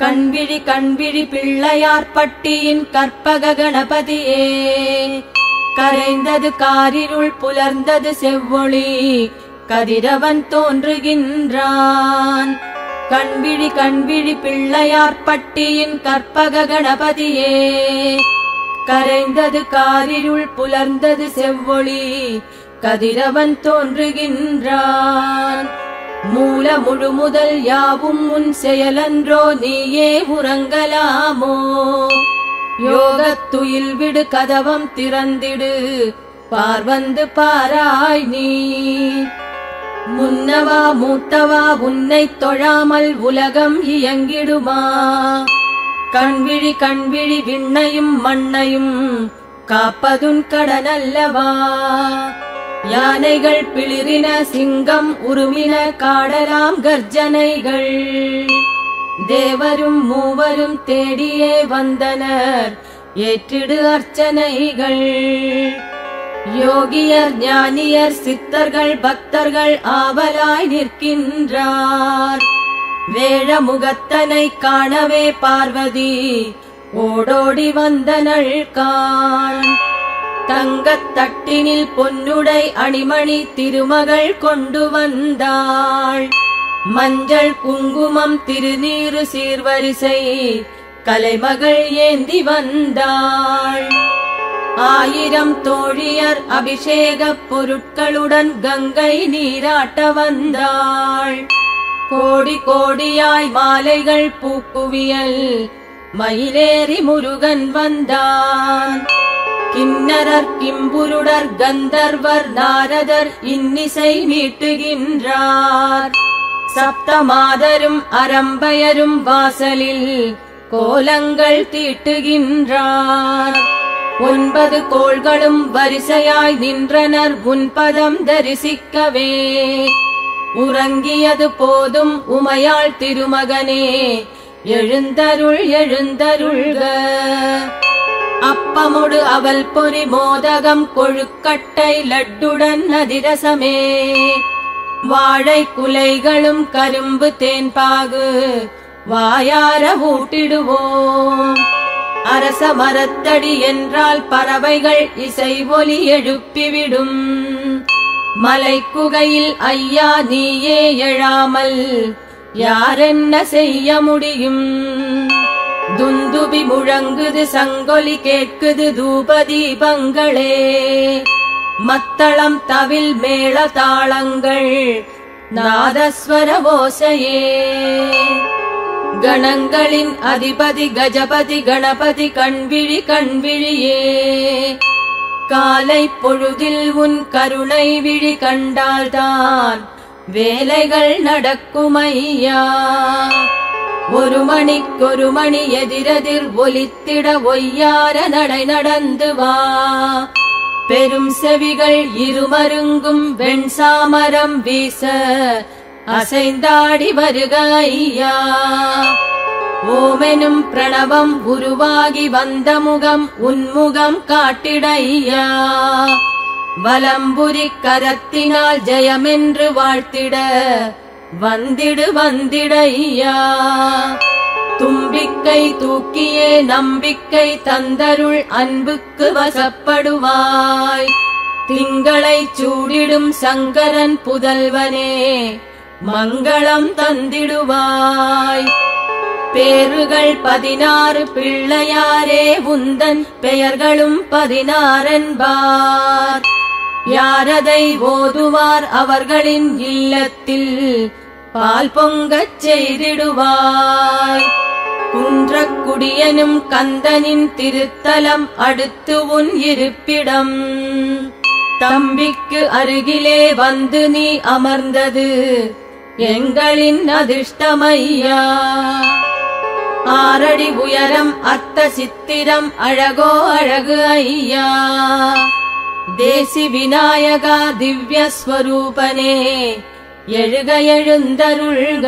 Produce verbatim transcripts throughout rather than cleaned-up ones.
கண்விழி கண்விழி பிள்ளையார்பட்டியின் கற்பக கணபதியே கரைந்தது காரிருள் புலர்ந்தது செவ்வொளி கதிரவன் தோன்றுகின்றான். கண்விழி கண்விழி பிள்ளையார்பட்டியின் கற்பக கணபதியே கரைந்தது காரிருள் புலர்ந்தது செவ்வொளி கதிரவன் தோன்றுகின்றான். மூல முழு முதல் யாவும் உன் செயலன்றோ நீயே உறங்கலாமோ? யோகத்துயில் விடு கதவம் திறந்திடு பார்வந்து பாராய் நீ. முன்னவா மூத்தவா உன்னை தொழாமல் உலகம் இயங்கிடுமா? கண்விழி கண்விழி விண்ணையும் மண்ணையும் காப்பதுன் கடனல்லவா? யானைகள் பிளிரின சிங்கம் உருமின காடலாம் கர்ஜனைகள். தேவரும் மூவரும் தேடியே வந்தனர் ஏற்றிடு அர்ச்சனைகள். யோகியர் ஞானியர் சித்தர்கள் பக்தர்கள் ஆவலாய் நிற்கின்றார். வேழமுகத்தனை காணவே பார்வதி ஓடோடி வந்தனள் காண். தங்கத் தட்டினில் பொன்னுடை அணிமணி திருமகள் கொண்டு வந்தாள். மஞ்சள் குங்குமம் திருநீறு சீர்வரிசை கலைமகள் ஏந்தி வந்தாள். ஆயிரம் தோழியர் அபிஷேக பொருட்களுடன் கங்கை நீராட்ட வந்தாள். கோடி கோடியாய் மாலைகள் பூக்குவியல் மயிலேறி முருகன் வந்தான். கிண்ணரர் கிம்புருடர் கந்தர்வர் நாரதர் இன்னிசை மீட்டுகின்றார். சப்தமாதரும் அரம்பயரும் வாசலில் கோலங்கள் தீட்டுகின்றார். ஒன்பது கோள்களும் வரிசையாய் நின்றனர் உன்பதம் தரிசிக்கவே. உறங்கியது போதும் உமையாள் திருமகனே எழுந்தருள் எழுந்தருள்க. அப்பமுடு அவல் பொறி மோதகம் கொழுக்கட்டை லட்டுடன் அதிரசமே. வாழை குலைகளும் கரும்பு தேன்பாகு வாயார ஊட்டிடுவோம். அரச மரத்தடி என்றால் பறவைகள் இசை ஒலி எழுப்பிவிடும். மலை குகையில் ஐயா நீயே எழாமல் யாரென்ன செய்ய முடியும்? துந்துபி முழங்குது சங்கொலி கேட்குது தூபதீபங்களே. மத்தளம் தவில் மேள தாளங்கள் நாதஸ்வர ஓசையே. கணங்களின் அதிபதி கஜபதி கணபதி கண்விழி கண்விழியே. காலை பொழுதில் உன் கருணை விழி கண்டால்தான் வேலைகள் நடக்குமையா. ஒரு மணிக்கொரு மணி எதிரெதிர் ஒலித்திட ஒய்யார நடை நடந்து வா. பெரும் செவிகள் இருமருங்கும் வெண்சாமரம் வீச அசைந்தாடி வருக ஐயா. ஓமெனும் பிரணவம் உருவாகி வந்த முகம் உன்முகம் காட்டிடையா. வலம்புரி கரத்தினால் ஜெயமென்று வாழ்த்திட வந்திடு வந்திடையா. தும்பிக்கை தூக்கியே நம்பிக்கை தந்தருள் அன்புக்கு வசப்படுவாய். திங்களை சூடிடும் சங்கரன் புதல்வனே மங்களம் தந்திடுவாய். பேறுகள் பதினாறு பிள்ளையாரே உந்தன் பெயர்களும் பதினாறென்பார். யாரதை ஓதுவார் அவர்களின் இல்லத்தில் பால் பொங்கச் செய்திடுவாய். குன்றக்குடியனும் கந்தனின் திருத்தலம் அடுத்து உன் இருப்பிடம். தம்பிக்கு அருகிலே வந்து நீ அமர்ந்தது எங்களின் அதிர்ஷ்டமையா. ஆறடி உயரம் அர்த்த சித்திரம் அழகோ அழகு ஐயா. தேசி விநாயகா திவ்ய ஸ்வரூபனே எழுக எழுந்தருள்க.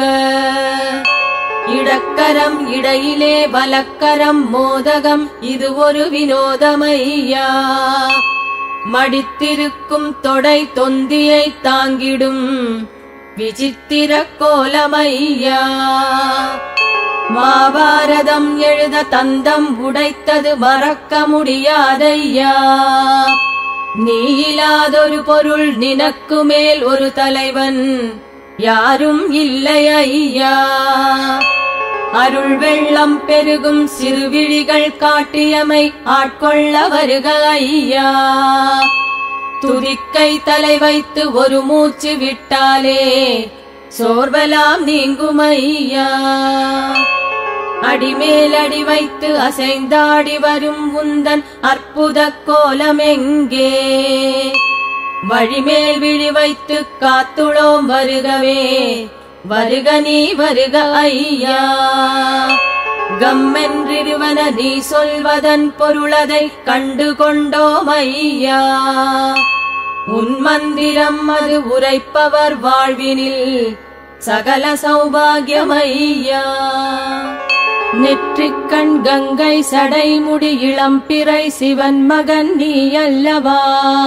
இடக்கரம் இடையிலே வலக்கரம் மோதகம் இது ஒரு வினோதமையா. மடித்திருக்கும் தொடை தொந்தியை தாங்கிடும் விசித்திர கோலமையா. மாபாரதம் எழுத தந்தம் உடைத்தது மறக்க முடியாதையா. நீ இல்லாதொரு பொருள் நினக்கு மேல் ஒரு தலைவன் யாரும் இல்லை ஐயா. அருள் வெள்ளம் பெருகும் சிறுவிழிகள் காட்டியமை ஆட்கொள்ள வருக ஐயா. துதிக்கை தலை வைத்து ஒரு மூச்சு விட்டாலே சோர்வலாம் நீங்கும் ஐயா. அடிமேல் அடி வைத்து அசைந்தாடி வரும் உந்தன் அற்புத கோலம் எங்கே? வழிமேல் விழி வைத்து காத்துளோம் வருகவே வருக நீ வருக ஐயா. கம்மென்றிருவன நீ சொல்வதன் பொருளதை கண்டு கொண்டோம் ஐயா. உன் மந்திரம் அது உரைப்பவர் வாழ்வினில் சகல சௌபாகியம் ஐயா. நெற்றிக்கண் கங்கை சடைமுடி இளம்பிறை சிவன் மகன் நீ அல்லவா.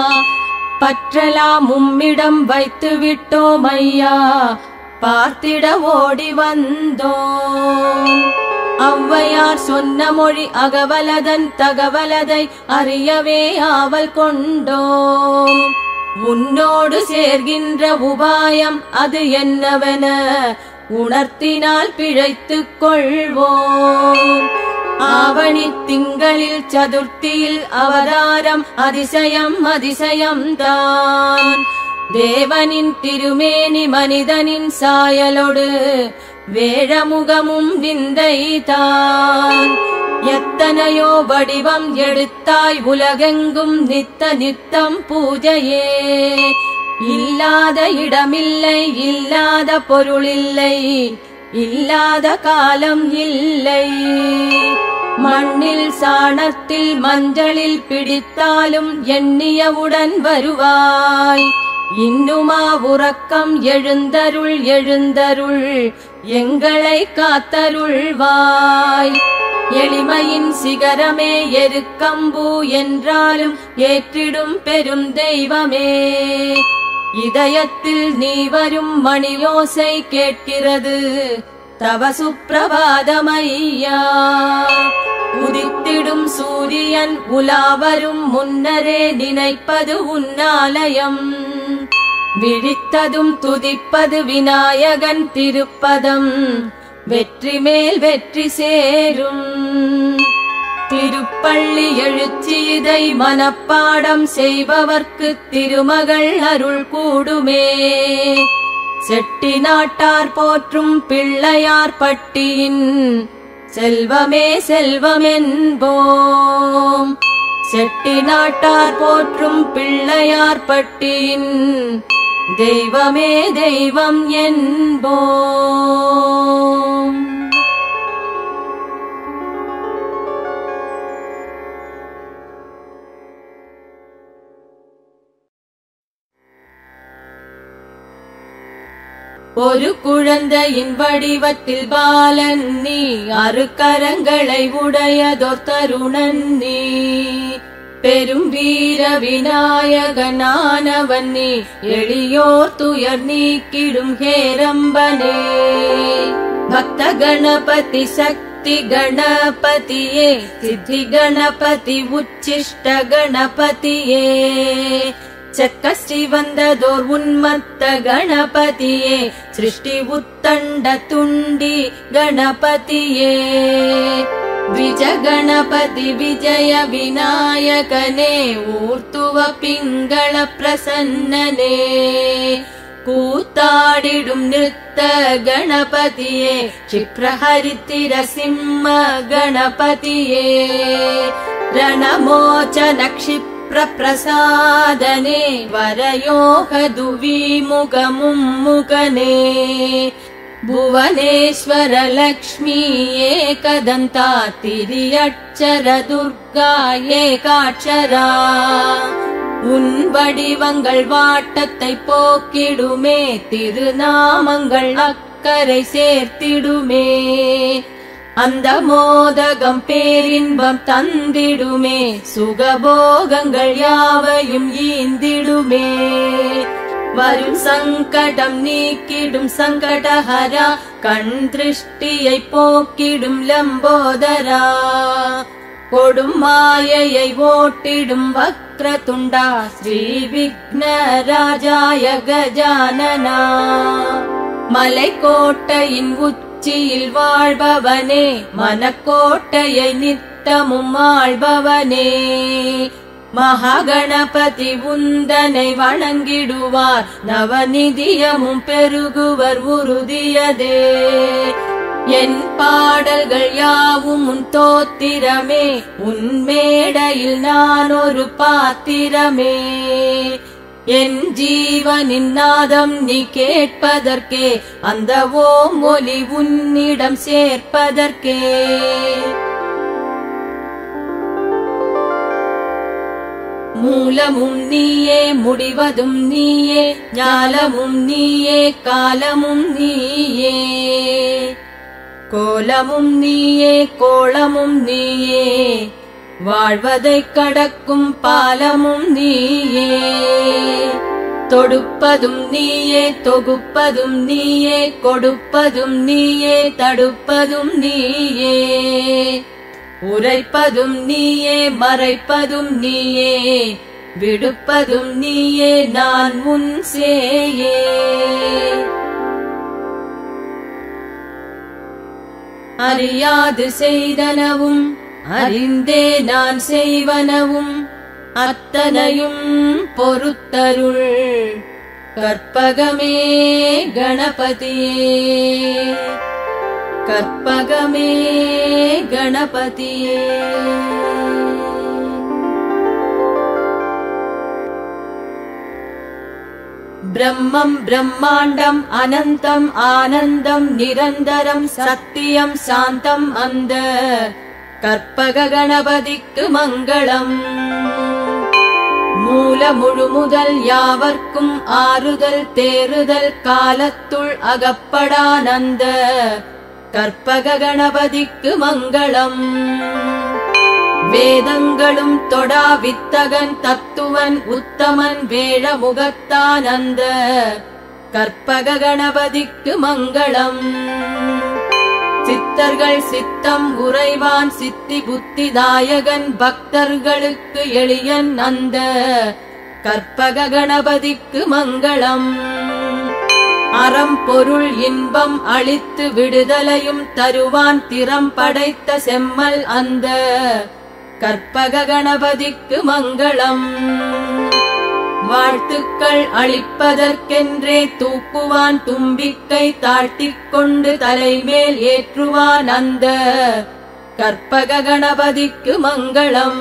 பற்றலாம் உம்மிடம் வைத்து விட்டோம் ஐயா. பார்த்திட ஓடி வந்தோம். ஔவையார் சொன்ன மொழி அகவலதன் தகவலதை அறியவே ஆவல் கொண்டோம். உன்னோடு சேர்கின்ற உபாயம் அது என்னவென உணர்த்தினால் பிழைத்துக் கொள்வோம். ஆவணி திங்களில் சதுர்த்தியில் அவதாரம் அதிசயம் அதிசயம்தான். தேவனின் திருமேனி மனிதனின் சாயலோடு வேழமுகமும் விந்தைதான். எத்தனையோ வடிவம் எடுத்தாய் உலகெங்கும் நித்த நித்தம் பூஜையே. இல்லாத இடமில்லை இல்லாத பொருளில்லை இல்லாத காலம் இல்லை. மண்ணில் சாணத்தில் மஞ்சளில் பிடித்தாலும் எண்ணியவுடன் வருவாய். இன்னுமா உறக்கம் எழுந்தருள் எழுந்தருள் எங்களை காத்தருள்வாய். எளிமையின் சிகரமே எருக்கம்பூ என்றாலும் ஏற்றிடும் பெரும் தெய்வமே. இதயத்தில் நீ வரும் மணியோசை கேட்கிறது தவ சுப்பிரபாதமையா. உதித்திடும் சூரியன் உலாவரும் முன்னரே நினைப்பது உன்னாலயம். விழித்ததும் துதிப்பது விநாயகன் திருப்பதம். வெற்றி மேல் வெற்றி சேரும். திருப்பள்ளி எழுச்சி இதை மனப்பாடம் செய்பவர்க்கு திருமகள் அருள் கூடுமே. செட்டி நாட்டார் போற்றும் பிள்ளையார் பட்டியின் செல்வமே செல்வமென்போம். செட்டி நாட்டார் போற்றும் பிள்ளையார் பட்டியின் தெய்வமே தெய்வம் என்போம். ஒரு குழந்தையின் வடிவத்தில் பாலன் நீ. அருக்கரங்களை உடையதோர் தருணன் நீ. பெரும் வீர விநாயகனானவன் நீ. எளியோர் துயர் நீக்கிடும் ஹேரம்பனே. பக்த கணபதி சக்தி கணபதியே. சித்தி கணபதி உச்சிஷ்ட கணபதியே. செக்கஸ்ரீ வந்ததோர் உன்மத்த கணபதியே. சிருஷ்டி உத்தண்ட துண்டி கணபதியே. விஜ கணபதி விஜய விநாயகனே. ஊர்த்துவ பிங்கள பிரசன்னனே. கூத்தாடிடும் நிறுத்த கணபதியே. க்ஷிப்ரஹரித்திர சிம்ம கணபதியே. ரணமோச்சன க்ஷிப்ர பிரசாதனே. வரயோக துவிமுக மும்முகனே. புவனேஸ்வர லக்ஷ்மி ஏகதந்தா. திரியட்சர துர்கா ஏகாட்சரா. உன் வடிவங்கள் வாட்டத்தை போக்கிடுமே. திருநாமங்கள் அக்கறை சேர்த்திடுமே. அந்த மோதகம் பேரின்பம் தந்திடுமே. சுகபோகங்கள் யாவையும் ஈந்திடுமே. வரும் சங்கடம் நீக்கிடும் சங்கடஹரா கண் திருஷ்டியை போக்கிடும் லம்போதரா கொடும் மாயையை ஓட்டிடும் வக்ரதுண்டா ஸ்ரீ விக்னராஜாய கஜானனா மலைக்கோட்டையின் உச்சியில் வாழ்பவனே மனக்கோட்டையை நித்தமும் ஆள்பவனே மகாகணபதி உந்தனை வணங்கிடுவார் நவநிதியமும் பெருகுவர் உறுதியதே என் பாடல்கள் யாவும் உன் தோத்திரமே உன் மேடையில் நான் ஒரு பாத்திரமே என் ஜீவனின் நாதம் நீ கேட்பதற்கே அந்த ஓம் ஒலி உன்னிடம் சேர்ப்பதற்கே மூலமும் நீயே முடிவதும் நீயே ஞாலமும் நீயே காலமும் நீயே கோலமும் நீயே கோளமும் நீயே வாழ்வதை கடக்கும் பாலமும் நீயே தொடுப்பதும் நீயே தொகுப்பதும் நீயே கொடுப்பதும் நீயே தடுப்பதும் நீயே உரைப்பதும் நீயே மறைப்பதும் நீயே விடுப்பதும் நீயே நான் உன் சேயே அறியாது செய்தனவும் அறிந்தே நான் செய்வனவும் அத்தனையும் பொறுத்தருள் கற்பகமே கணபதியே கற்பகமே கணபதியே பிரம்மம் பிரம்மாண்டம் அனந்தம் ஆனந்தம் நிரந்தரம் சத்தியம் சாந்தம் அந்த கற்பக கணபதிக்கு மங்களம் மூல முழுமுதல் யாவர்க்கும் ஆறுதல் தேறுதல் காலத்துள் அகப்படானந்த கற்பக கணபதிக்கு மங்களம் வேதங்களும் தொடா வித்தகன் தத்துவன் உத்தமன் வேழ முகத்தானந்த கற்பக கணபதிக்கு மங்களம் சித்தர்கள் சித்தம் உறைவான் சித்தி புத்திதாயகன் பக்தர்களுக்கு எளியன் அந்த கற்பக கணபதிக்கு மங்களம் அறம் பொருள் இன்பம் அளித்து விடுதலையும் தருவான் திறம் படைத்த செம்மல் அந்த கற்பக கணபதிக்கு மங்களம் வாழ்த்துக்கள் அளிப்பதற்கென்றே தூக்குவான் தும்பிக்கை தாழ்த்திக் கொண்டு தலைமேல் ஏற்றுவான் அந்த கற்பக கணபதிக்கு மங்களம்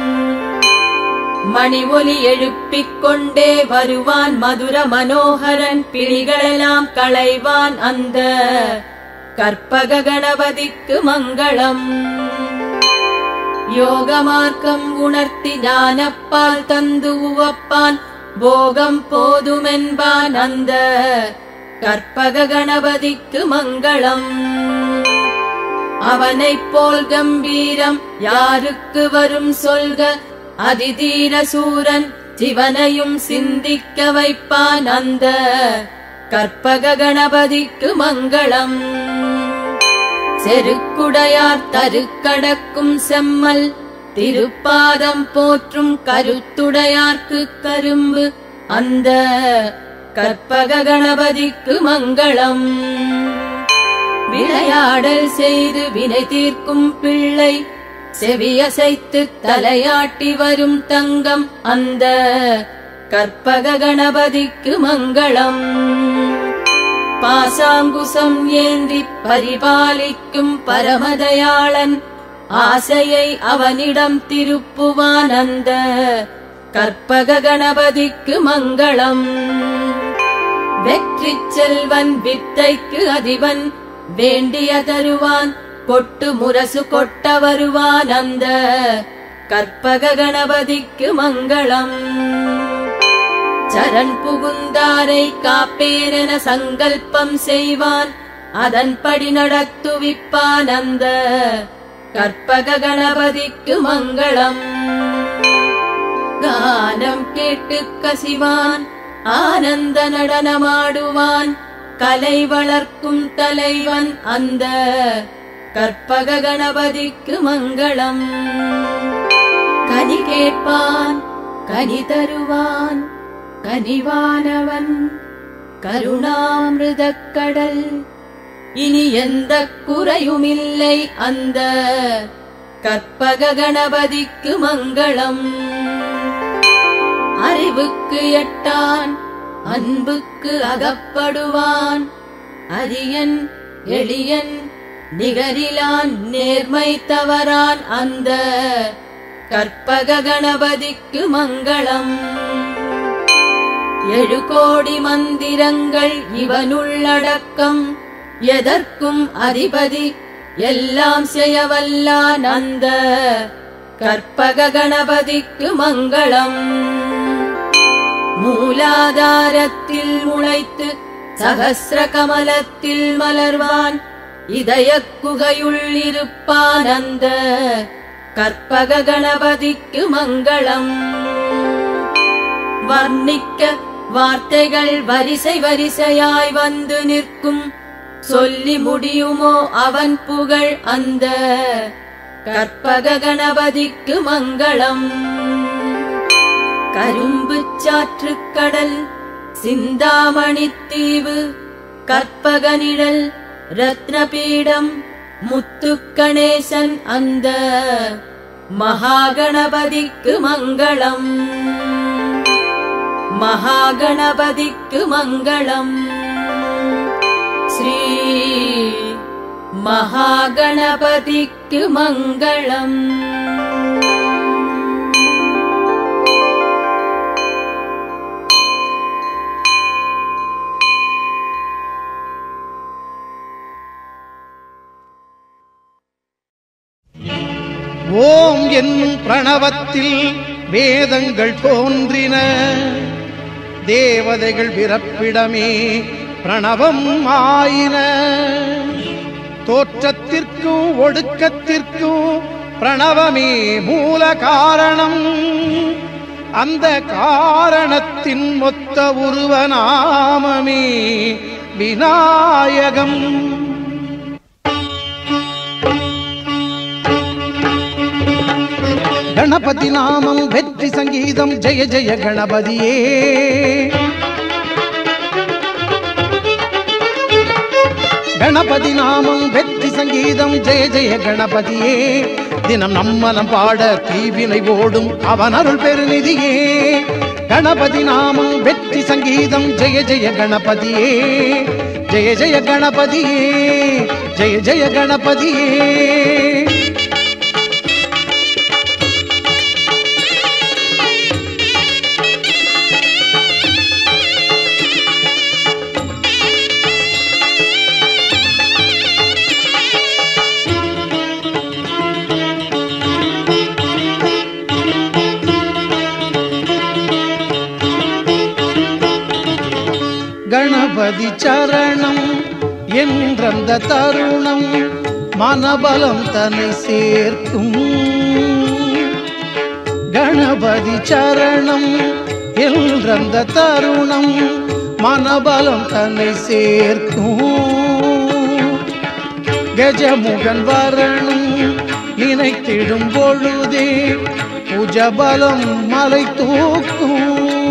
மணி ஒலி எழுப்பிக் கொண்டே வருவான் மதுர மனோகரன் பிடிகளெல்லாம் களைவான் அந்த கற்பக கணபதிக்கு மங்களம் யோக மார்க்கம் உணர்த்தி ஞானப்பால் தந்து உவப்பான் போகம் போதுமென்பான் அந்த கற்பக கணபதிக்கு மங்களம் அவனைப் போல் கம்பீரம் யாருக்கு வரும் சொல்க அதிதீர சூரன் சிவனையும் சிந்திக்க வைப்பான் அந்த கற்பக கணபதிக்கு மங்களம் செருக்குடையார் தருக்கடக்கும் செம்மல் திருப்பாதம் போற்றும் கருத்துடையார்க்கு கரும்பு அந்த கற்பக கணபதிக்கு மங்களம் விளையாடல் செய்து வினை தீர்க்கும் பிள்ளை செவியசைத்து தலையாட்டி வரும் தங்கம் அந்த கற்பக கணபதிக்கு மங்களம் பாசாங்குசம் ஏந்தி பரிபாலிக்கும் பரமதயாளன் ஆசையை அவனிடம் திருப்புவான் அந்த கற்பக கணபதிக்கு மங்களம் வெற்றி செல்வன் வித்தைக்கு அதிபன் வேண்டிய தருவான் கொட்டு முரசு கொட்ட வருவான் அந்த கற்பக கணபதிக்கு மங்களம் சரண் புகுந்தாரை காப்பேரென சங்கல்பம் செய்வான் அதன்படி நடத்துவிப்பான் அந்த கற்பக கணபதிக்கு மங்களம் கானம் கேட்டு கசிவான் ஆனந்த நடனமாடுவான் கலை வளர்க்கும் தலைவன் அந்த கற்பக கணபதிக்கு மங்களம். கனி கேட்பான் கனி தருவான் கனிவானவன் கருணாமிருதக் கடல். இனி எந்த குறையுமில்லை அந்த கற்பக கணபதிக்கு மங்களம். அறிவுக்கு எட்டான் அன்புக்கு அகப்படுவான் அரியன் எளியன் நிகரிலான் நேர்மை தவறான் அந்த கற்பக கணபதிக்கு மங்களம். ஏழு கோடி மந்திரங்கள் இவனுள்ளடக்கம் எதற்கும் அதிபதி எல்லாம் செய்யவல்லான் அந்த கற்பக கணபதிக்கு மங்களம். மூலாதாரத்தில் முளைத்து சகஸ்ர கமலத்தில் மலர்வான் இதய குகையுள் இருப்பான் அந்த கற்பக கணபதிக்கு மங்களம். வர்ணிக்க வார்த்தைகள் வரிசை வரிசையாய் வந்து நிற்கும் சொல்லி முடியுமோ அவன் புகழ் அந்த கற்பக கணபதிக்கு மங்களம். கரும்பு சாற்று கடல் சிந்தாமணி தீவு கற்பக நிழல் ரத்னபீடம் முத்து கணேசன் அந்த மகாகணபதிக்கு மங்களம். மகாகணபதிக்கு மங்களம். ஸ்ரீ மகாகணபதிக்கு மங்களம். ஓம் என்னும் பிரணவத்தில் வேதங்கள் தோன்றின தேவதைகள் பிறப்பிடமே பிரணவம் ஆயின. தோற்றத்திற்கும் ஒடுக்கத்திற்கும் பிரணவமே மூல காரணம். அந்த காரணத்தின் மொத்த உருவநாமமே விநாயகம். கணபதி நாமம் வெற்றி சங்கீதம் ஜெய ஜெய கணபதியே. கணபதி நாமம் வெற்றி சங்கீதம் ஜெய ஜெய கணபதியே. தினம் நம்மலம் பாட தீவினை ஓடும் அவன் அருள் பெருநிதியே. கணபதி நாமம் வெற்றி சங்கீதம் ஜெய ஜெய கணபதியே. ஜெய ஜெய கணபதியே ஜெய ஜெய கணபதியே. கணபதி சரணம் என்றந்த தருணம் மனபலம் தன்னை சேர்க்கும். கணபதி சரணம் என்றந்த தருணம் மனபலம் தன்னை சேர்க்கும். கஜமுகன் வரணும் நினைத்திடும் பொழுதே புஜபலம் மலை தூக்கும்.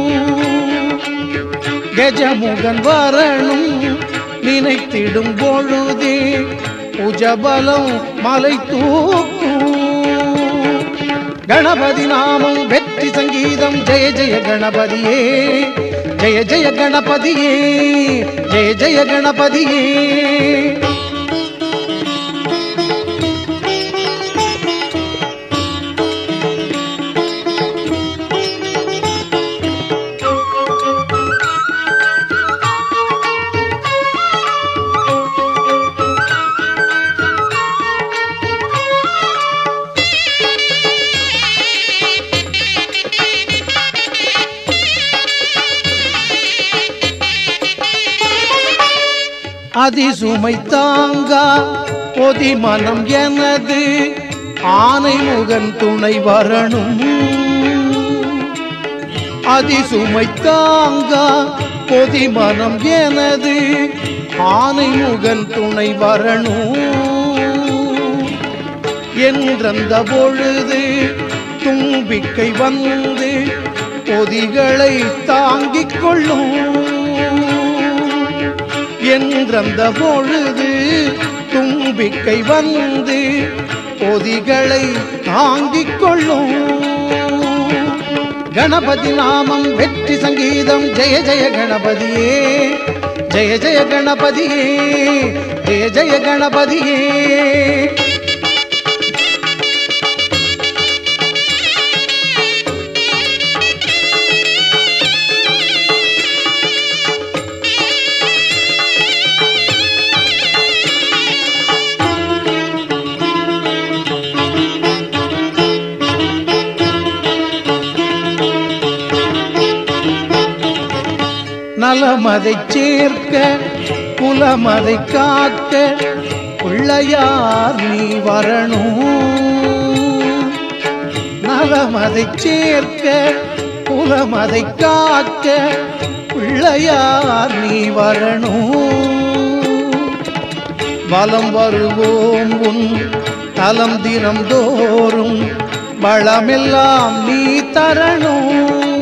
கஜமுகன் வரணும் நினைத்திடும் பொழுதே புஜபலம் மலை தூக்கும். கணபதி நாமம் வெற்றி சங்கீதம் ஜெய ஜெய கணபதியே. ஜெய ஜெய கணபதியே ஜெய ஜெய கணபதியே. அதிசுமை தாங்கா பொதி மனம் எனது ஆனை முகன் துணை வரணும். அதிசுமை தாங்கா பொதி மனம் எனது ஆனை முகன் துணை வரணும் என்றந்த பொழுது தும்பிக்கை வந்து பொதிகளை தாங்கிக் கொள்ளும் என்றந்த பொழுது தும்பிக்கை வந்து பொதிகளை தாங்கிக் கொள்ளும் கணபதி நாமம் வெற்றி சங்கீதம் ஜெய ஜெய கணபதியே ஜெய ஜெய கணபதியே ஜெய ஜெய கணபதியே நலமதை சேர்க்க குலமதை காக்க பிள்ளையார் நீ வரணும் நலமதை சேர்க்க குலமதை காக்க பிள்ளையார் நீ வரணும் வலம் வருவோம் உன் தலம் தினம் தோறும் வளமெல்லாம் நீ தரணும்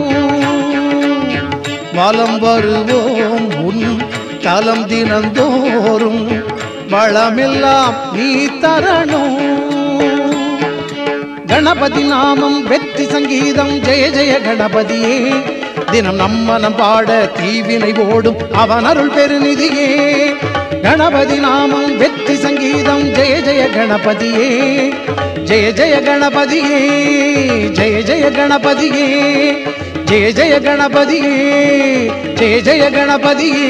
வலம் வருவோம் உன் தலம் தினந்தோறும் வளமெல்லாம் நீ தரணும் கணபதி நாமம் வெற்றி சங்கீதம் ஜெய ஜெய கணபதியே தினம் நம்மனம் பாட தீவினை ஓடும் அவன் அருள் பெருநிதியே கணபதி நாமம் வெற்றி சங்கீதம் ஜெய ஜெய கணபதியே ஜெய ஜெய கணபதியே ஜெய ஜெய கணபதியே ஜெய ஜெய கணபதியே ஜெய ஜெய கணபதியே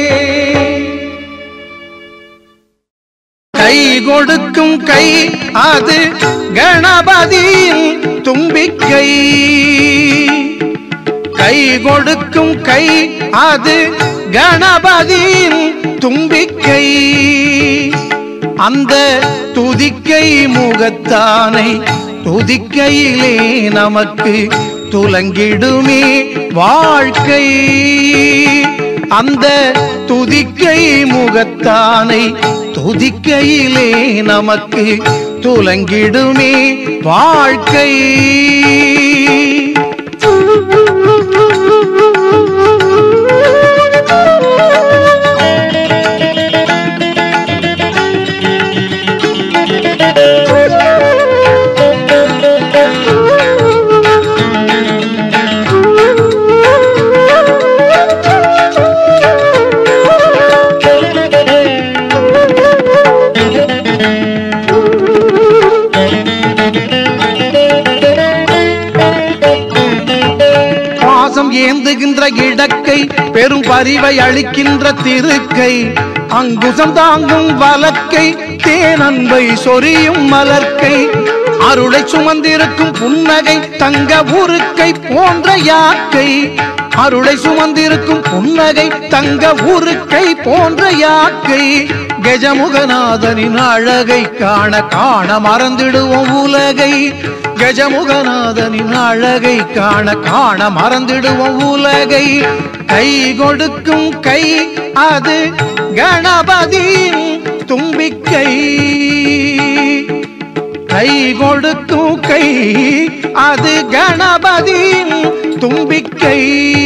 கை கொடுக்கும் கை அது கணபதியின் தும்பிக்கை கை கொடுக்கும் கை அது கணபதியின் தும்பிக்கை அந்த துதிக்கை முகத்தானை துதிக்கையிலே நமக்கு துலங்கிடுமே வாழ்க்கை அந்த துதிக்கை முகத்தானை துதிக்கையிலே நமக்கு துலங்கிடுமே வாழ்க்கை ஏந்துகின்ற இடக்கை பெரும் பரிவை அளிக்கின்ற திருக்கை அங்குசம் தாங்கும் வலக்கை தேனன்பை சொரியும் மலர்க்கை அருளை சுமந்திருக்கும் புன்னகை தங்க உருக்கை போன்ற யாக்கை அருளை சுமந்திருக்கும் புன்னகை தங்க உருக்கை போன்ற யாக்கை கஜமுகநாதனின் அழகை காண காண மறந்திடுவோம் உலகை கஜமுகநாதனின் அழகை காண காண மறந்திடுவோம் உலகை கை கொடுக்கும் கை அது கணபதியின் தும்பிக்கை கை கொடுக்கும் கை அது கணபதியின் தும்பிக்கை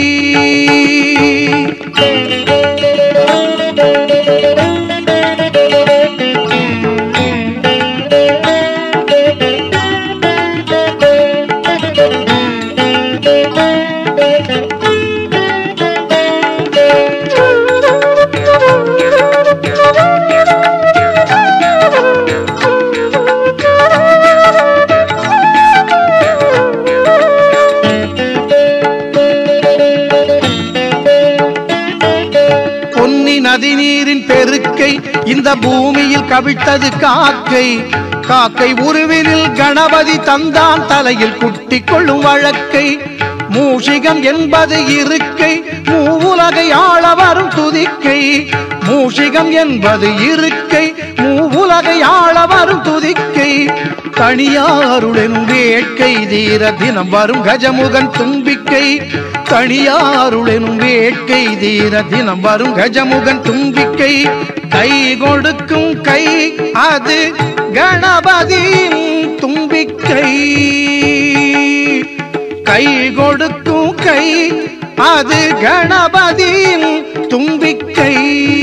நதி நீரின் பெருக்கை இந்த பூமியில் கவிழ்த்தது காக்கை காக்கை உருவினில் கணபதி தந்தான் தலையில் குட்டி கொள்ளும் வழக்கை மூஷிகம் என்பது இருக்கை மூவுலகை ஆள வரும் துதிக்கை மூஷிகம் என்பது இருக்கை மூவுலகை ஆள வரும் துதிக்கை தனியாருளெனும் வேட்கை தீர தினம் வரும் கஜமுகன் தும்பிக்கை தனியாருளெனும் வேட்கை தீர தினம் வரும் கஜமுகன் தும்பிக்கை கை கொடுக்கும் கை அது கணபதியின் தும்பிக்கை கை கொடுக்கும் கை அது கணபதியின் தும்பிக்கை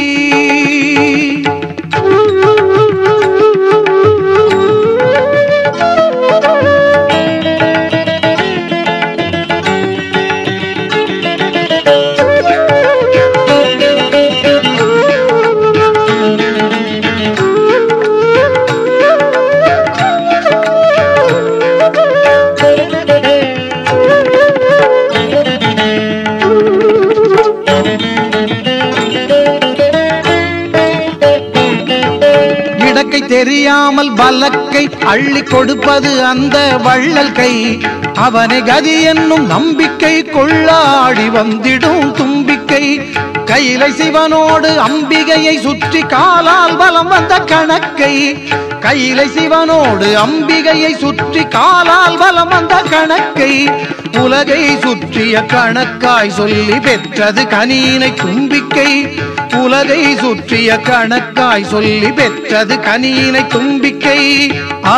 தெரியாமல் வலக்கை அள்ளி கொடுப்பது அந்த வள்ளல் கை அவனை கதி என்னும் நம்பிக்கை கொள்ளாடி வந்திடும் தும்பிக்கை கையிலை சிவனோடு அம்பிகையை சுற்றி காலால் வலம் வந்த கணக்கை கையிலை சிவனோடு அம்பிகையை சுற்றி காலால் வலம் வந்த கணக்கை உலகை சுற்றிய கணக்காய் சொல்லி பெற்றது கனியினை தும்பிக்கை உலகை சுற்றிய கணக்காய் சொல்லி பெற்றது கனியினை தும்பிக்கை ஆ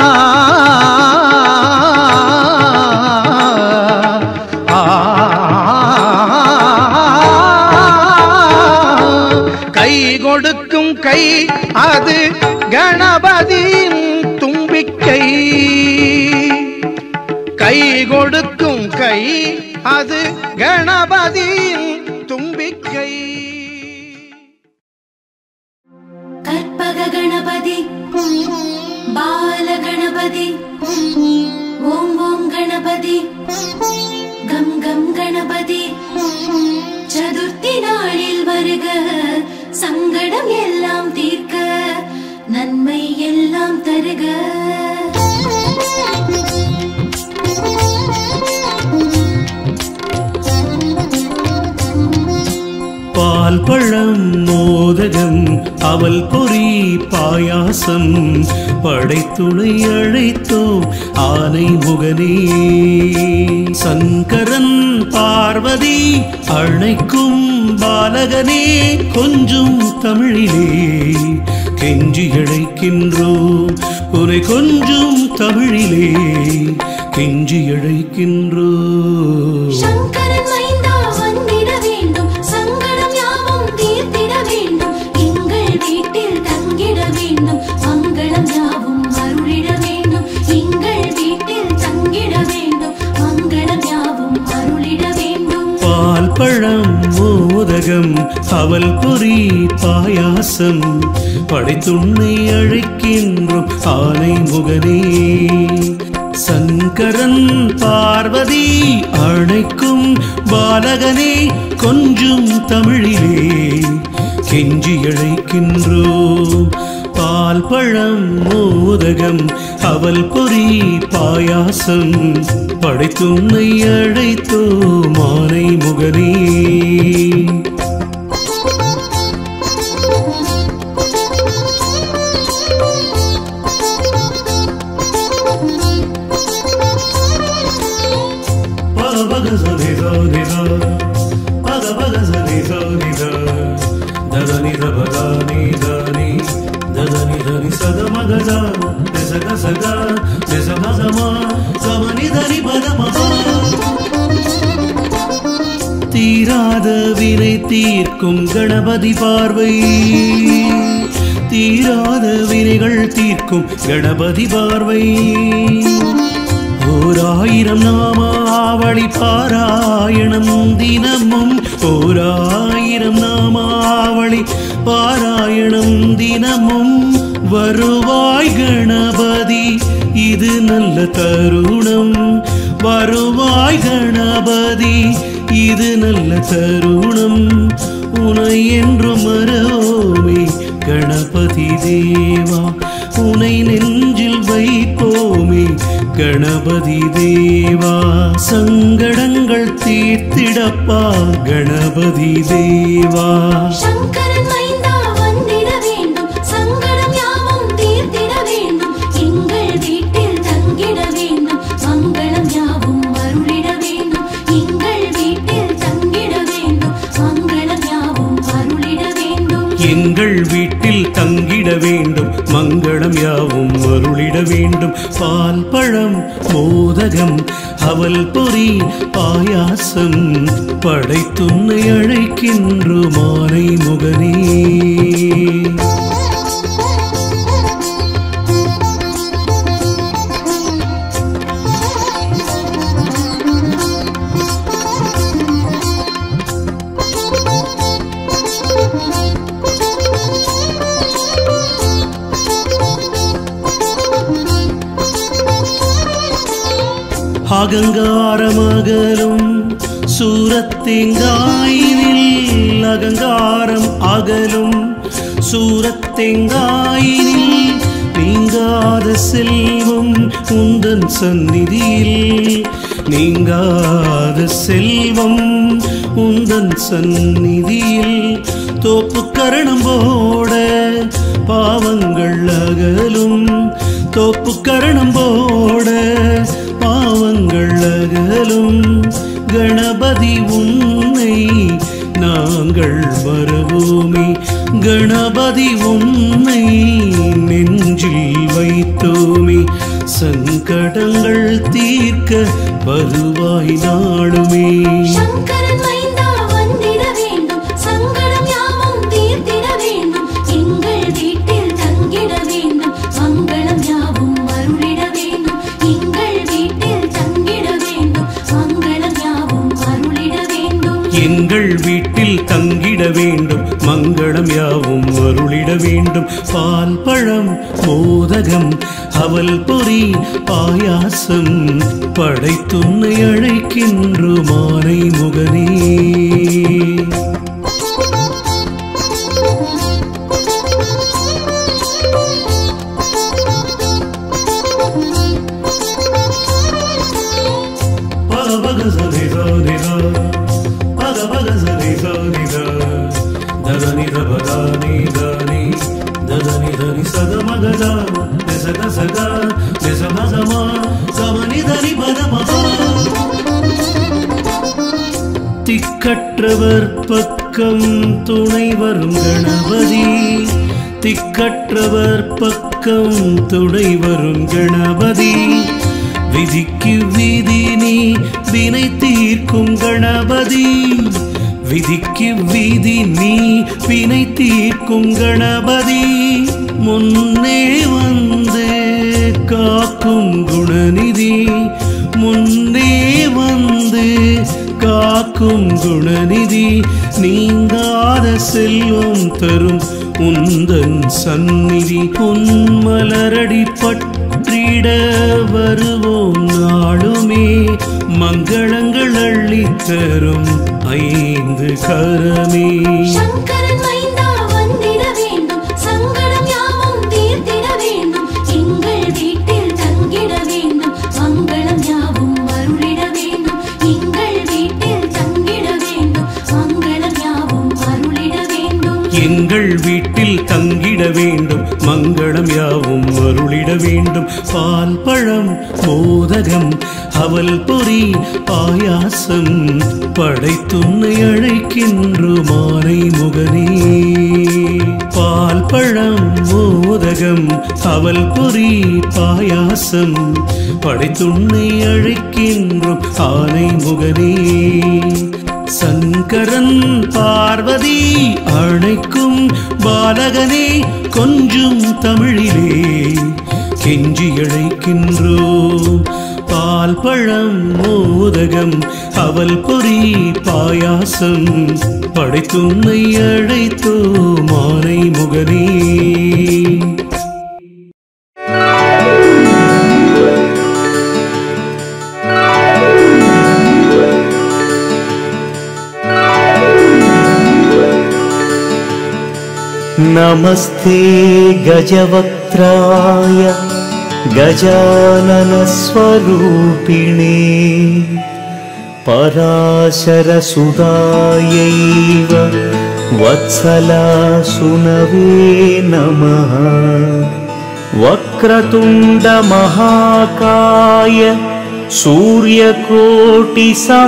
கை கொடுக்கும் கை அது கணபதியின் தும்பிக்கை கை கொடுக்கும் கை அது கணபதியின் தும்பிக்கை கற்பக கணபதி பால கணபதி ஓம் ஓம் கணபதி கம் கம் கணபதி சதுர்த்தி நாளில் வருக சங்கடம் எல்லாம் தீர்க்க நன்மை எல்லாம் தருக பால் பழம் மோதகம் அவல் பொறி பாயாசம் படைத்துணை அழைத்தோம் ஆனை முகனே சங்கரன் பார்வதி அழைக்கும் பாலகனே கொஞ்சம் தமிழிலே கெஞ்சி அழைக்கின்றோம் உரை கொஞ்சம் தமிழிலே கெஞ்சி அழைக்கின்றோம் பழம் மோதகம் அவல் பொறி பாயாசம் படைத்துண்ணை அழைக்கின்றோம் ஆனை முகனே சங்கரன் பார்வதி அழைக்கும் பாலகனே கொஞ்சம் தமிழிலே கெஞ்சி அழைக்கின்றோம் பால் பழம் மோதகம் அவல் பொறி பாயாசம் படைத்துன்னை அழைத்தோம் ஆனை முகனே தீராத வினை தீர்க்கும் கணபதி பார்வை தீராத வினைகள் தீர்க்கும் கணபதி பார்வை ஓராயிரம் நாமாவளி பாராயணம் தினமும் ஓராயிரம் நாமாவளி பாராயணம் தினமும் வருவாய் கணபதி இது நல்ல தருணம் வருவாய் கணபதி இது நல்ல தருணம் உனை என்று மறவோமே கணபதி தேவா உனை நெஞ்சில் வைப்போமே கணபதி தேவா சங்கடங்கள் தீர்த்திடப்பா கணபதி தேவா சங்கரன் மைந்தா வந்திட வேண்டும் சங்கடம் யாவும் தீர்த்திட வேண்டும் எங்கள் வீட்டில் எங்கள் வீட்டில் தங்கிட வேண்டும் மங்களம் யாவும் அருளிட வேண்டும் பால் பழம் மோதகம் அவல் பொரி பாயாசம் படைத்துன்னை அழைக்கின்றோ மாலை முகனே அகங்காரமகலும் சூரத்தெங்காயினில் அகங்காரம் அகலும் சூரத்தெங்காயினில் நீங்காத செல்வம் உந்தன் சந்நிதியில் நீங்காத செல்வம் உந்தன் சந்நிதியில் தோப்பு கரணம் போட பாவங்கள் அகலும் தோப்பு கரணம் போட பாவங்கள் அகலும் கணபதி உன்னை நாங்கள் மறவோமே கணபதி உன்னை நெஞ்சில் வைத்தோமே சங்கடங்கள் தீர்க்க வருவாய் நாளுமே எங்கள் வீட்டில் தங்கிட வேண்டும் மங்களம் யாவும் அருளிட வேண்டும் பால் பழம் மோதகம் அவல் பொரி பாயாசம் படைத்துன்னை அழைக்கின்றோ மாலை முகனே திக்கற்றவர் பக்கம் துணை வரும் கணபதி திக்கற்றவர் பக்கம் துணை வரும் கணபதி விதிக்கு விதி நீ வினை தீர்க்கும் கணபதி விதிக்கு விதி நீ வினை தீர்க்கும் கணபதி முன்னே வந்து காக்கும் குணநிதி முன்னே வந்து காக்கும் குணநிதி நீங்காத செல்வம் தரும் உந்தன் சந்நிதி உன்மலரடி பற்றிட வருவோம் நாளுமே மங்களங்கள் அள்ளித் தரும் ஐந்து கரமே எங்கள் வீட்டில் தங்கிட வேண்டும் மங்களம் யாவும் அருளிட வேண்டும் பால் பழம் மோதகம் அவல் பொரி பாயாசம் படைத்துன்னை அழைக்கின்றோ மாலை முகனே பால் பழம் மோதகம் அவல் பொரி பாயாசம் படைத்துன்னை அழைக்கின்றோ ஆனை முகனே சங்கரன் பார்வதி அணைக்கும் பாலகனே கொஞ்சும் தமிழிலே கெஞ்சி அழைக்கின்றோம் பால் பழம் மோதகம் அவல் பொரி பாயாசம் படைத்துன்னை அழைத்தோ மாலை முகனே नमस्ते गजवक्त्राय गजाननस्वरूपिणे पराशरसुतायैव वत्सलासुनवे नमः वक्रतुण्डमहाकाय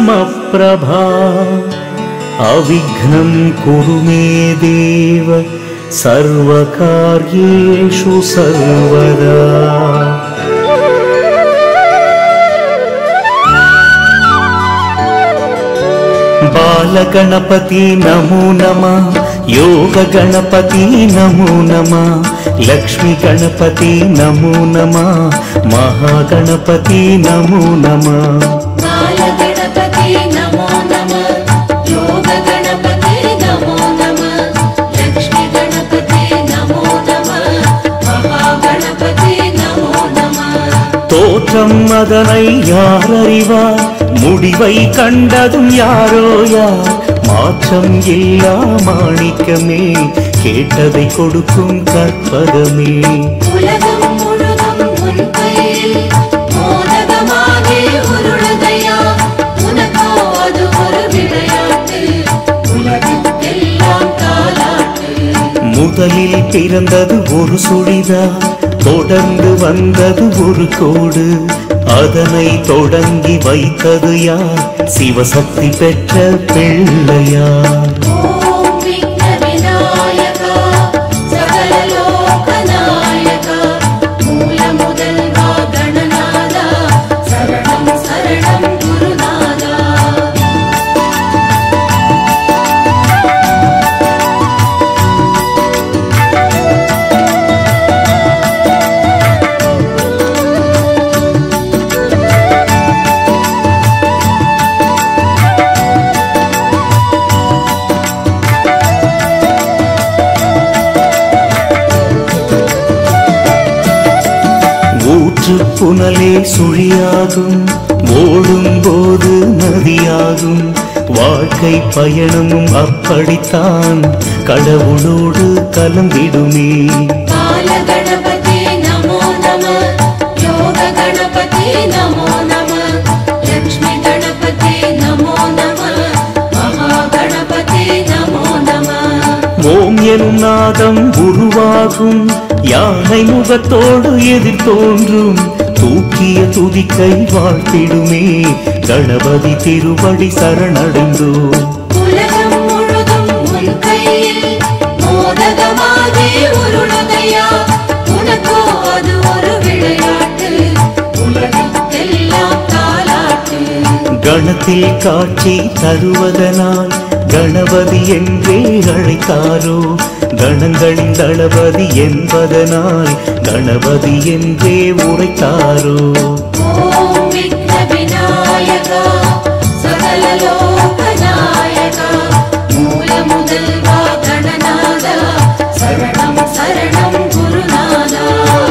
सूर्यकोटिसमप्रभा अविघ्नं कुरु मे देव सर्वकार्येषु सर्वदा। बालगणपति नमो नमः, योग गणपति नमो नमः, लक्ष्मी गणपति नमो नमः, महागणपति नमो नमः। बालगणपति नमो नमः, योग गणपति नमो नमः, लक्ष्मी गणपति नमो नमः, महागणपति नमो नमः। தோற்றம் அதனை யார் அறிவார், முடிவை கண்டதும் யாரோ யார், மாற்றம் இல்லா மாணிக்கமே, கேட்டதை கொடுக்கும் கற்பகமே. உலகம் முழுதும் உன் கையில் மோதகமாகி உருளுதையா, உனக்கோ அது ஒரு விளையாட்டு, உலகெல்லாம் தாலாட்டு. முதலில் பிறந்தது ஒரு சுடிதார், தொடர்ந்து வந்தது ஒரு கோடு, அதனை தொடங்கி வைத்தது யார், சிவசக்தி பெற்ற பிள்ளையார். ஓம் விக்ன விநாயகா, சகல லோக நாயகா, மூல முதல்வா கணநாதா, சரணம் சரணம் குருநாதா. புனலே சுழியாகும், ஓடும் போது நதியாகும், வாழ்க்கை பயணமும் அப்படித்தான் கடவுளோடு கலந்திடுமே. बालगणपति नमो नमः, योग गणपति नमो नमः, लक्ष्मी गणपति नमो नमः, महागणपति नमो नमः. ஓம் எனும் நாதம் உருவாகும், யானை முகத்தோடு எதிர் தோன்றும், தூக்கிய துதிக்கை வாழ்த்திடுமே, கணபதி திருவடி சரணடைந்தோம். உலகம் முழுதும் உன் கையில் மோதகமாகி உருளுதையா, உனக்கோ அது ஒரு விளையாட்டு, உலகெல்லாம் தாலாட்டு. கணத்தில் காட்சி தருவதனால் கணபதி என்றே அழைத்தாரோ, கணங்களின் தளபதி என்பதனால் கணபதி என்றே உரைத்தாரோ. ஓம் விக்ன விநாயகா, சகல லோக நாயகா, மூல முதல்வா கணநாதா, சரணம் சரணம் குருநாதா.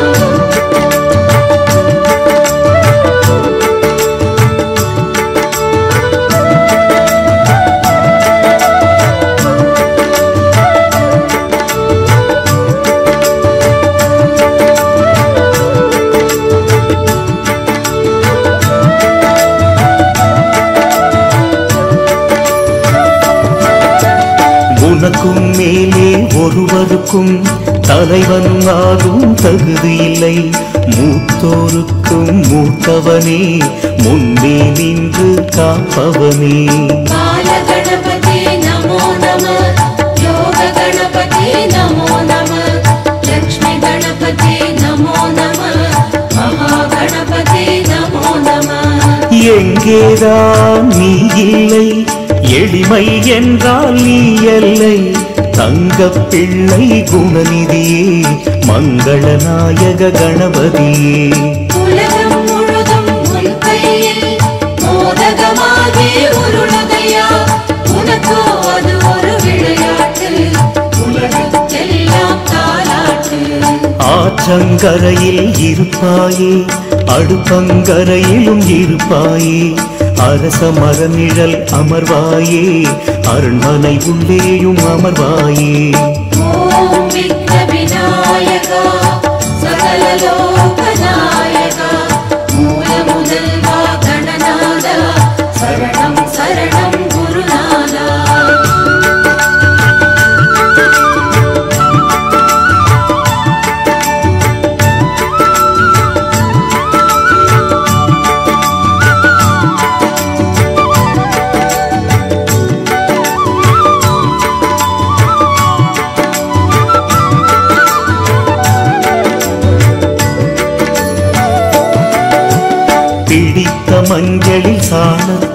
உனக்கும் மேலே ஒருவருக்கும் தலைவனும் ஆகும் தகுதி இல்லை, மூத்தோருக்கும் மூத்தவனே, முன்னே நின்று காப்பவனே. बालगणपति नमो नमः, योग गणपति नमो नमः, लक्ष्मी गणपति नमो नमः, महागणपति नमो नमः. எங்கேதான் நீ இல்லை, எளிமை என்றால் நீ எல்லை, தங்க பிள்ளை குணநிதியே, மங்களநாயக கணபதியே. உலகம் முழுதும் உன் கையில் மோதகமாகி உருளுதையா, உனக்கோ அது ஒரு விளையாட்டு, உலகெல்லாம் தாலாட்டு. ஆற்றங்கரையில் இருப்பாயே, அடுப்பங்கரையிலும் இருப்பாயே, அரச மரநிழல் அமர்வாயே, அரண்மனை உள்ளேயும் அமர்வாயே. ஓம் விக்ன விநாயகா, சகல லோக நாயகா, மூல முதல்வா கணநாதா, சரணம் சரணம் குருநாதா.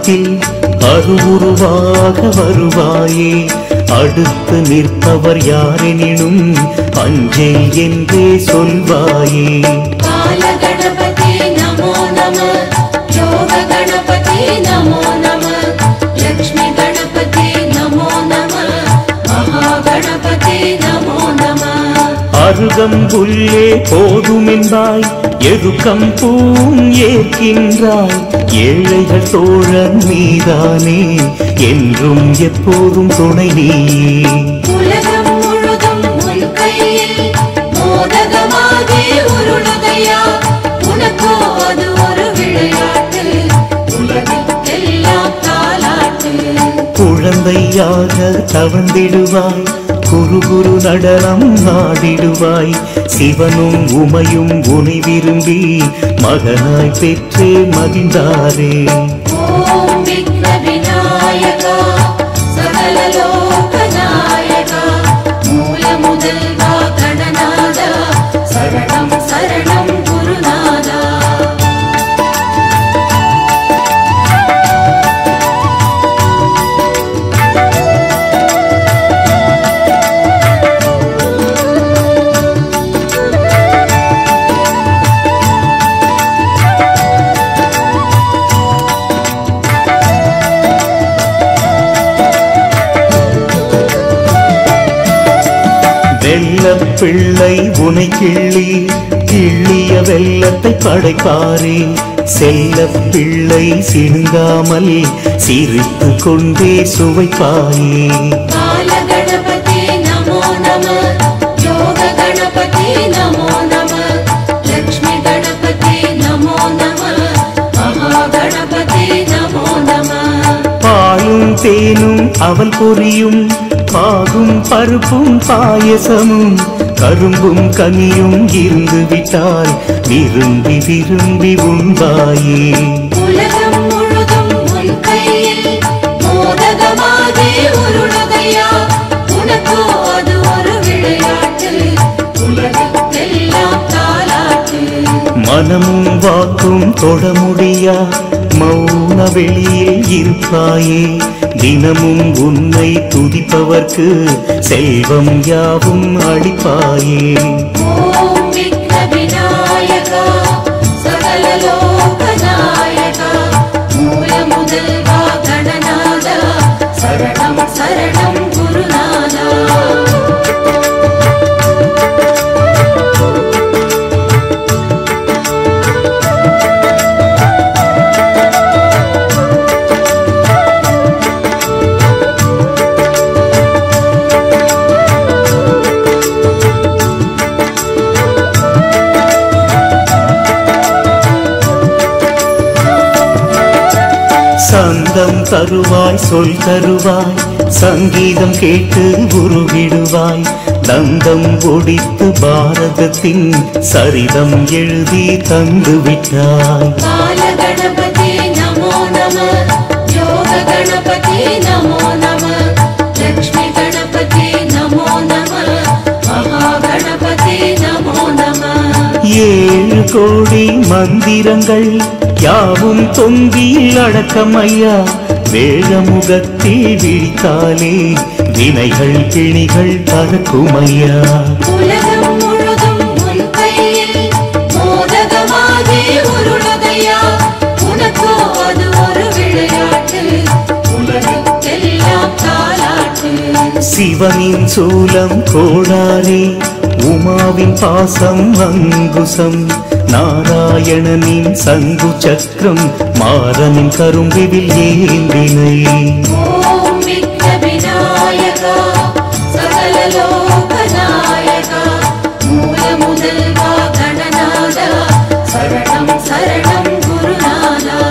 உருவத்தில் அருவுருவாக வருவாயே. அடுத்து நிற்பவர் யாரெனினும் அஞ்சேல் என்றே சொல்வாயே. கால கணபதி நமோ நம, யோக கணபதி நமோ நம, லக்ஷ்மி கணபதி நமோ நம, மகா கணபதி நமோ நம. அருகம்புல்லே போதுமென்பாய், எருக்கம் பூம் ஏற்கின்றாய். ஏழைகள் தோழன் நீதானே, என்றும் எப்போதும் துணை நீயே. உலகம் முழுதும் உன் கையில் மோதகமாகி உருளுதையா, உனக்கோ அது ஒரு விளையாட்டு, உலகெல்லாம் தாலாட்டு. குழந்தையாக தவழ்ந்திடுவாய், குரு குரு நடனம் ஆடிடுவாய். சிவனும் உமையும் உனை விரும்பி மகனாய் பெற்றே மகிழ்ந்தாரே. ஓம் விக்ன விநாயகா சகல லோக நாயகா, மூல முதல்வா கணநாதா, சரணம் சரணம் குருநாதா. வெள்ளப் பிள்ளை உனை கிள்ளி கிள்ளிய வெள்ளத்தை படைப்பாரே. செல்லப் பிள்ளை சிணுங்காமல் சிரித்து கொண்டே சுவைப்பாயே. கால கணபதி நமோ நம, யோக கணபதி நமோ நம, லக்ஷ்மி கணபதி நமோ நம, மகா கணபதி நமோ நம. பாலும் தேனும் அவள் பொரியும், பாகும் பருப்பும் பாயசமும் கரும்பும் கனியும் இருந்து விட்டால் விரும்பி விரும்பி உண்பாயே. உலகம் முழுதும் உன் கையில் மோதகமாகி உருளுதையா, உனக்கோ அது ஒரு விளையாட்டு, உலகெல்லாம் தாலாட்டு. மனமும் வாக்கும் தொட முடியா மௌன வெளியில் இருப்பாயே. தினமும் உன்னை துதிப்பவர்க்கு செல்வம் யாவும் அளிப்பாயே. ஓம் விக்ன விநாயகா சகல லோக நாயகா, மூல முதல்வா கணநாதா, சரணம் சரணம் குருநாதா. சந்தம் தருவாய், சொல் தருவாய், சங்கீதம் கேட்டு உருகிடுவாய். தந்தம் ஒடித்து பாரதத்தின் சரிதம் எழுதி தந்து விட்டாய். கால கணபதி நமோ நம, யோக கணபதி நமோ நம, லக்ஷ்மி கணபதி நமோ நம, மகா கணபதி நமோ நம. ஏழு கோடி மந்திரங்கள் யாவும் தொங்கில் அடக்கமையா. வேழமுகத்தில் விழித்தாலே வினைகள் பிணிகள் பறக்குமையா. உலகம் முழுதும் உன் கையில் மோதகமாகி உருளுதையா, உனக்கோ அது ஒரு விளையாட்டு, உலகெல்லாம் தாலாட்டு. சிவனின் சூலம் கோடாரே, உமாவின் பாசம் அங்குசம். நாராயணனின் சங்கு சக்கரம், மாறனின் கரும்பில் ஏந்தினை. ஓம் விக்ன விநாயகா சகல லோக நாயகா, மூல முதல்வா கணநாதா, சரணம் சரணம் குருநாதா.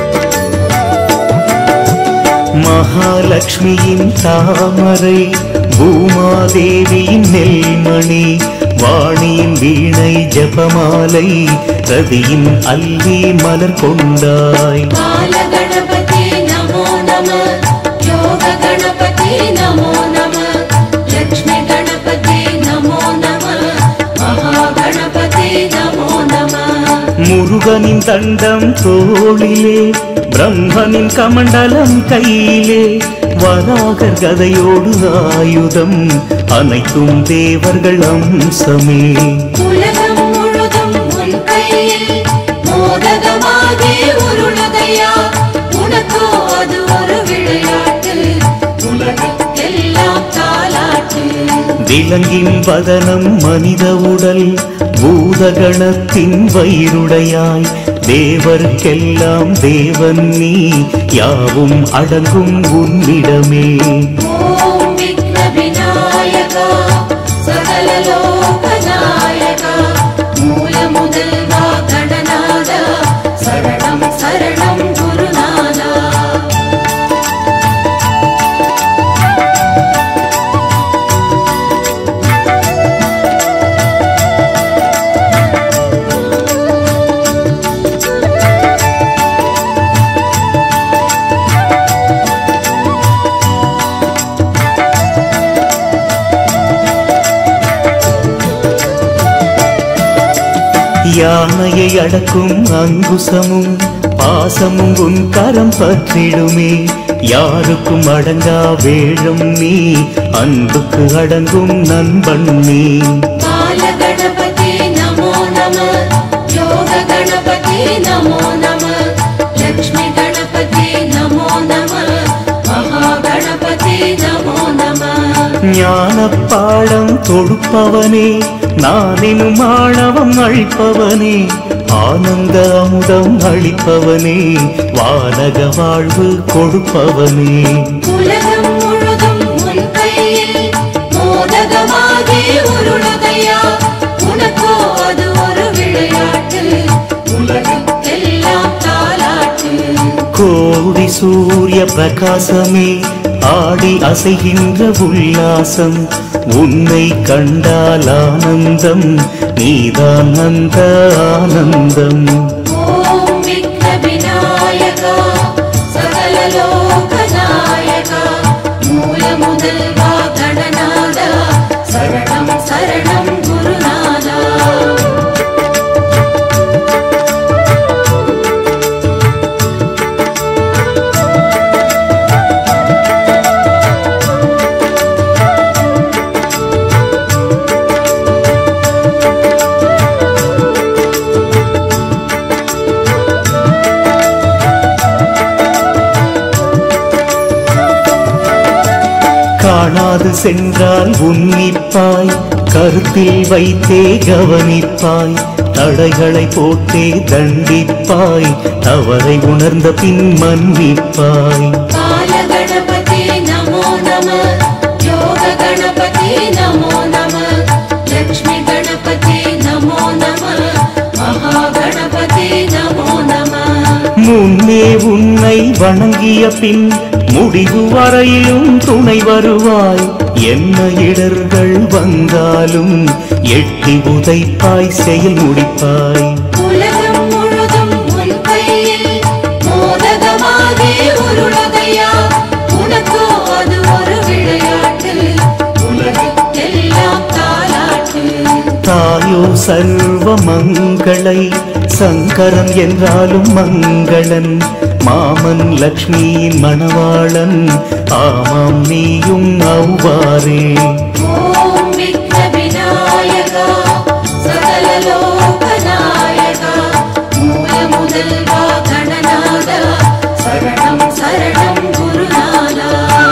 மகாலட்சுமியின் தாமரை பூமாதேவியின் நெல்மணி, வாணியின் வீணை ஜபமாலை, ரதியின் அல்லி மலர் கொண்டாய். பால கணபதி நமோ நம, யோக கணபதி நமோ நம, லக்ஷ்மி கணபதி நமோ நம, மகா கணபதி நமோ நம. முருகனின் தண்டம் தோளிலே, பிரம்மனின் கமண்டலம் கையிலே, வராகர் கதையோடு ஆயுதம், அனைத்தும் தேவர்கள் அம்சமே. உலகம் முழுதும் உன் கையில் மோதகமாகி உருளுதையா, உனக்கோ அது ஒரு விளையாட்டு, உலகெல்லாம் தாலாட்டு. விலங்கின் வதனம் மனித உடல், பூதகணத்தின் வயிறுடையாய், தேவர்க்கெல்லாம் தேவன் நீ, யாவும் அடங்கும் உன்னிடமே. ஓம் விக்ன விநாயகா சகல லோக நாயகா, மூல முதல்வா கணநாதா, சரணம் சரணம் குருநாதா. யானையை அடக்கும் அங்குசமும் பாசமும் உன் கரம் பற்றிடுமே, யாருக்கும் அடங்கா வேழும் நீ, அன்புக்கு அடங்கும் நண்பன் நீ. பால கணபதி நமோ நம, யோக கணபதி நமோ நம, லக்ஷ்மி கணபதி நமோ நம, மகா கணபதி நமோ நம. ஞான பாடம் தொடுப்பவனே, நானெனும் ஆணவம் அழிப்பவனே, ஆனந்த அமுதம் அளிப்பவனே, வானக வாழ்வு கொடுப்பவனே. உலகம் முழுதும் உன் கையில் மோதகமாகி உருளுதையா, உனக்கோ அது ஒரு விளையாட்டு, உலகெல்லாம் தாலாட்டு. கோடி சூரிய பிரகாசமே, ஆடி அசைகின்ற உல்லாசம், உன்னை கண்டால் ஆனந்தம், நீதான் அந்த ஆனந்தம். ஓம் விக்ன விநாயகா சகல லோக நாயகா, மூல முதல்வா கணநாதா, சரணம் சரணம் குருநாதா. காணாது சென்றால் உன்னிப்பாய், கருத்தில் வைத்தே கவனிப்பாய், தடைகளை போட்டே தண்டிப்பாய், தவறை உணர்ந்த பின் மன்னிப்பாய். பால கணபதி நமோ நம, யோக கணபதி நமோ நம, லக்ஷ்மி கணபதி நமோ நம, மகா கணபதி நமோ நம. முன்னே உன்னை வணங்கிய பின் முடிவு வரையிலும் துணை வருவாய், என்ன இடர்கள் வந்தாலும் எட்டி உதைப்பாய், செயல் முடிப்பாய். உலகம் முழுதும் உன் கையில் மோதகமாகி உருளுதையா, உனக்கோ அது ஒரு விளையாட்டு, உலகெல்லாம் தாலாட்டு. தாயோ சர்வ மங்களை, சங்கரன் என்றாலும் மங்களன், மாமன் லக்ஷ்மியின் மணவாளன், ஆமாம் நீயும் அவ்வாறே. ஓம் விக்ன விநாயகா சகல லோக நாயகா, மூல முதல்வா கணநாதா, சரணம் சரணம் குருநாதா.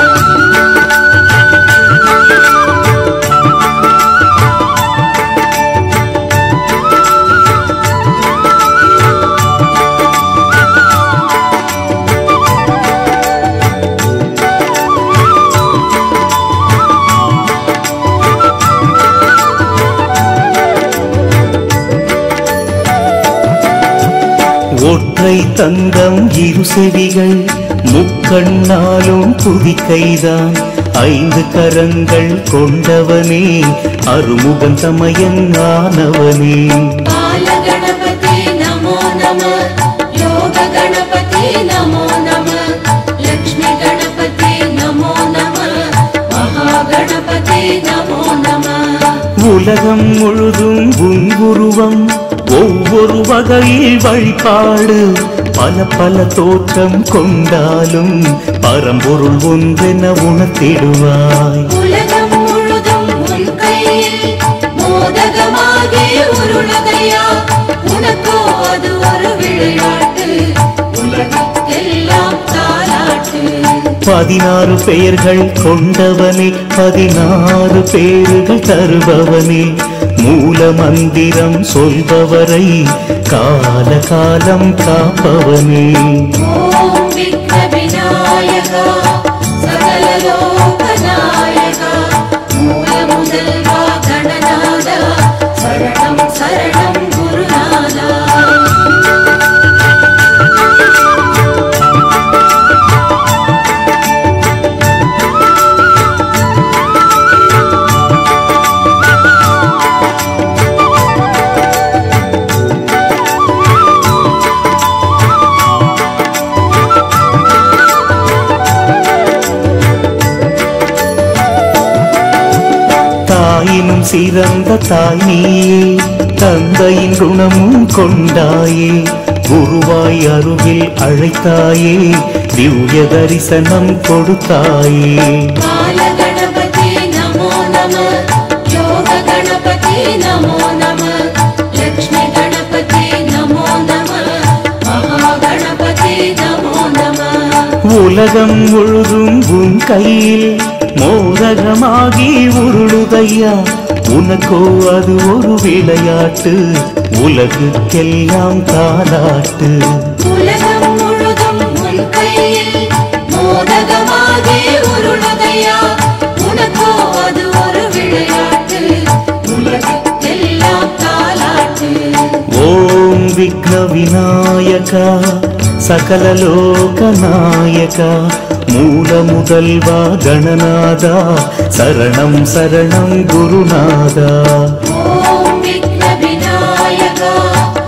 ஒற்றை தங்கம் இரு செவிகள், முக்கண்ணாலும் துதிக்கைதான், ஐந்து கரங்கள் கொண்டவனே அருமுகன் தமையன் ஆனவனே பால கணபதி நமோ நம யோக கணபதி நமோ நம லக்ஷ்மி கணபதி நமோ நம மகா கணபதி நமோ நம உலகம் முழுதும் உன் உருவம் ஒவ்வொரு வகையில் வழிபாடு பல பல தோற்றம் கொண்டாலும் பரம்பொருள் ஒன்றென உணர்த்திடுவாய் உலகம் முழுதும் உன் கையில் மோதகமாகி உருளுதையா உனக்கோ அது ஒரு விளையாட்டு உலகெல்லாம் தாலாட்டு பதினாறு பெயர்கள் கொண்டவனே பதினாறு பேர்கள் தருபவனே மூல மந்திரம் சொல்பவரை கால காலம் காப்பவனே ஓம் விக்ன விநாயகா சகல லோக நாயகா மூல முதல்வா கணநாதா சரணம் சரணம் குருநாதா தாயினும் சிறந்த தாய் நீயே தந்தையின் குணமும் கொண்டாயே குருவாய் அருகில் அழைத்தாயே திவ்ய தரிசனம் கொடுத்தாயே பால கணபதி நமோ நம யோக கணபதி நமோ நம லக்ஷ்மி கணபதி நமோ நம மகா கணபதி நமோ நம உலகம் முழுதும் உன் கையில் மோதகமாகி உருளுதையா உனக்கோ அது ஒரு விளையாட்டு உலகுக்கெல்லாம் தாலாட்டு உலகம் முழுதும் உன் கையில் மோதகமாகி உருளுதையா உனக்கோ அது ஒரு விளையாட்டு உலகெல்லாம் தாலாட்டு ஓம் விக்ன விநாயகா சகல லோக நாயகா மூல முதல்வா கணநாதா சரணம் சரணம் குருநாதா ஓம் விக்ன விநாயகா